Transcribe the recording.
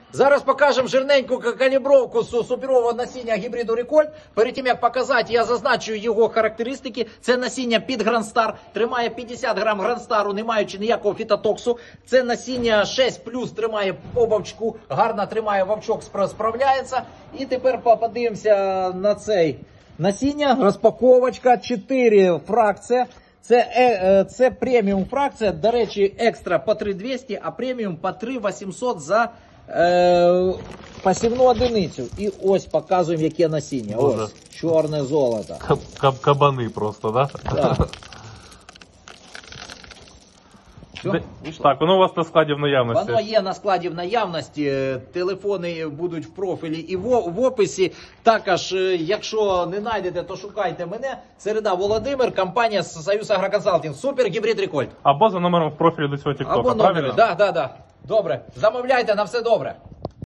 Зараз покажемо жирненьку калібровку суперового насіння гібриду Рекольт. Перед тим, як показати, я зазначу його характеристики. Це насіння під Грандстар, тримає 50 грам Грандстару, не маючи ніякого фітотоксу. Це насіння 6+, тримає по вовчку, гарно тримає вовчок, справляється. І тепер подивимося на цей насіння. Розпаковочка, 4 фракції. Це преміум фракція, до речі, екстра по 3200, а преміум по 3800 за посівну одиницю. І ось показуємо, яке насіння. Боже. Ось, чорне золото. Кабани просто, да? Так. Все, Так, воно у вас на складі в наявності. воно є на складі в наявності, телефони будуть в профілі і в описі. Також, якщо не знайдете, то шукайте мене. Середа Володимир, компанія Союз Агроконсалтинг. Супер гібрид Рекольт. Або за номером в профілі до цього тіктока, Або правильно? номери, да. Добре, замовляйте, на все добре.